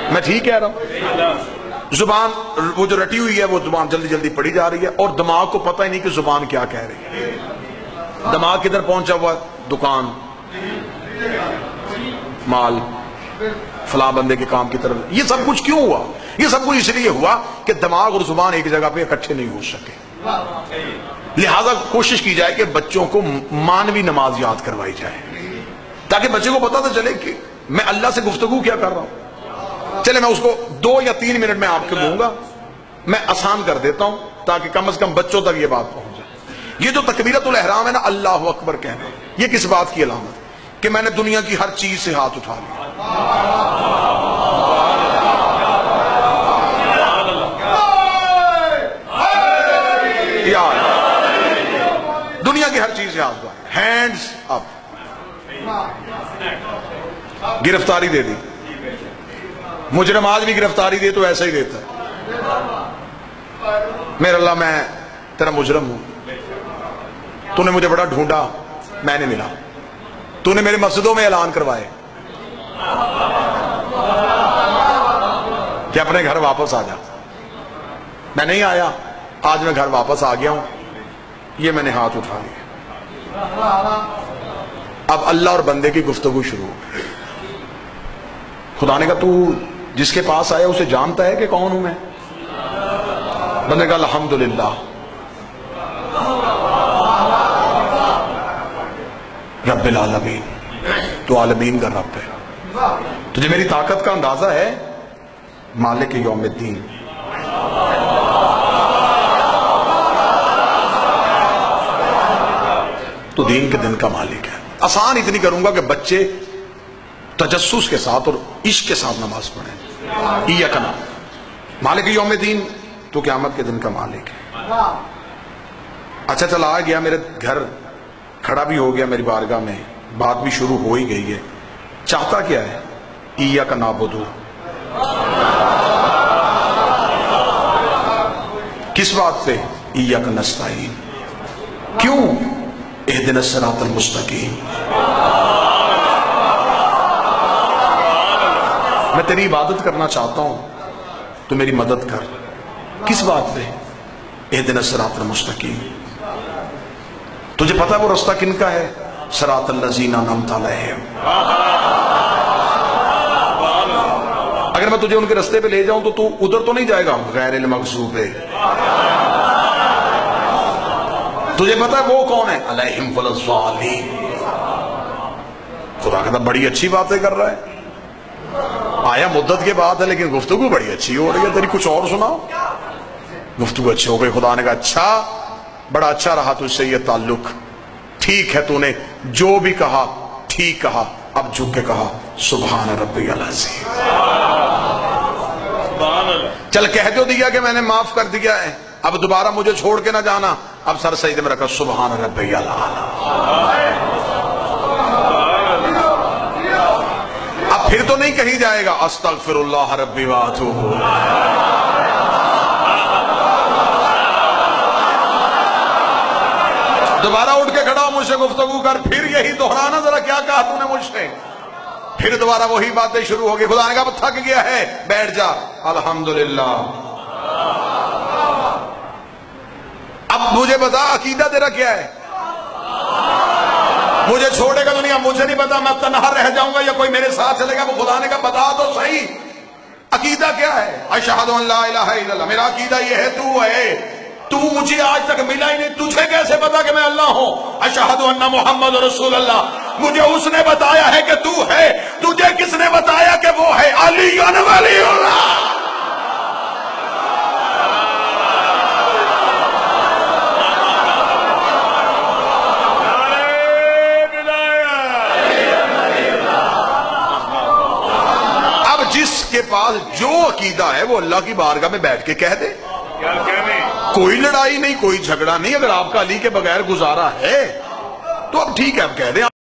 میں ٹھیک کہہ رہا ہوں؟ زبان وہ جو رٹی ہوئی ہے وہ زبان جلدی جلدی پڑھی جا رہی ہے اور دماغ کو پتہ ہی نہیں کہ زبان کیا کہہ رہی ہے. دماغ کدھر پہنچا ہوا؟ دکان، مال، فلاں بندے کے کام کی طرف. یہ سب کچھ کیوں ہوا؟ یہ سب کچھ اس لیے ہوا کہ دماغ اور زبان ایک جگہ پہ اکٹھے نہیں ہو سکے. لہذا کوشش کی جائے کہ بچوں کو مانوی نماز یاد کروائی جائے تاکہ بچے کو پتہ تو چلے کہ میں اللہ سے گفتگو کیا کر رہا ہوں. چلے میں اس کو 2 یا 3 منٹ میں آپ کو دوں گا، میں آسان کر دیتا ہوں تاکہ کم از کم بچوں تک یہ بات پہنچ جائے. یہ جو تکبیرۃ الاحرام ہے نا، اللہ اکبر کہنا، یہ کس بات کی علامت؟ کہ میں نے دنیا کی ہر چیز سے ہاتھ اٹھا لیا. دنیا کی ہر چیز سے ہاتھ اٹھا، ہینڈز اپ. گرفتاری دے دی. مجرم آج بھی گرفتاری دے تو ایسا ہی دیتا ہے، میرے اللہ میں تیرا مجرم ہوں، تو نے مجھے بڑا ڈھونڈا، میں نے ملا، تو نے میرے مسجدوں میں اعلان کروائے کہ اپنے گھر واپس آ جا. میں نہیں آیا، آج میں گھر واپس آ گیا ہوں، یہ میں نے ہاتھ اٹھا لیا. اب اللہ اور بندے کی گفتگو شروع ہو گئی. خدا نے کہا تو جس کے پاس آیا اسے جانتا ہے کہ کون ہوں میں؟ بندے کہا الحمدللہ، رب العالمین، تو عالمین کا رب ہے، تجھے میری طاقت کا اندازہ ہے؟ مالک یوم الدین. تو دین کے دن کا مالک ہے. آسان اتنی کروں گا کہ بچے تجسس کے ساتھ اور عشق کے ساتھ نماز پڑھیں. ایاک نعبد، مالک یوم الدین، تو قیامت کے دن کا مالک ہے. اچھا چلا آ گیا میرے گھر، کھڑا بھی ہو گیا میری بارگاہ میں، بات بھی شروع ہو ہی گئی ہے. چاہتا کیا ہے؟ ایاک نعبد. کس بات سے؟ ایاک نستعین. کیوں؟ اہدنا الصراط المستقیم. میں تیری عبادت کرنا چاہتا ہوں، تو میری مدد کر. کس بات سے؟ اہدنا الصراط المستقیم. تجھے پتا ہے وہ رستہ کن کا ہے؟ صراط الذین انعمت علیہم. اگر میں تجھے ان کے رستے پہ لے جاؤں تو تو ادھر تو نہیں جائے گا، غیر المغضوب. تجھے پتا ہے وہ کون ہے؟ علیہم ولا الضالین. خدا کہتا بڑی اچھی باتیں کر رہا ہے، آیا مدت کے بعد ہے لیکن گفتگو بڑی اچھی ہو رہی ہے، تیری کچھ اور سناؤ. گفتگو اچھی ہو گئی. خدا نے کہا اچھا، بڑا اچھا رہا تجھ سے یہ تعلق، ٹھیک ہے، تو نے جو بھی کہا ٹھیک کہا. اب جھک کے کہا سبحان ربی العظیم. چل کہہ دو دیا کہ میں نے معاف کر دیا ہے، اب دوبارہ مجھے چھوڑ کے نہ جانا. اب سر سجدے میں رکھا سبحان ربی الاعلی. اب پھر تو نہیں کہیں جائے گا استغفر اللہ ربی واتوب. دوبارہ اٹھ کے کھڑا مجھ سے گفتگو کر، پھر یہی دہرانا، ذرا کیا کہا تو نے مجھ سے. پھر دوبارہ وہی باتیں شروع ہو گئی. خدا نے کہا تھک گیا ہے، بیٹھ جا. الحمدللہ. اب مجھے بتا عقیدہ تیرا کیا ہے؟ مجھے چھوڑے گا دنیا، مجھے نہیں پتا میں تنہا رہ جاؤں گا یا کوئی میرے ساتھ چلے گا. وہ خدا نے کہا بتا تو صحیح عقیدہ کیا ہے؟ اشہد ان لا الہ الا اللہ. میرا عقیدہ یہ ہے تو ہے. تو مجھے آج تک ملا ہی نہیں، تجھے کیسے پتا کہ میں اللہ ہوں؟ اشہد ان محمد رسول اللہ. مجھے اس نے بتایا ہے کہ تو ہے. تجھے کس نے بتایا کہ وہ ہے؟ علی ولی اللہ. جس کے پاس جو عقیدہ ہے وہ اللہ کی بارگاہ میں بیٹھ کے کہہ دے. کوئی لڑائی نہیں، کوئی جھگڑا نہیں. اگر آپ کا علی کے بغیر گزارا ہے تو اب ٹھیک ہے، اب کہہ دیں.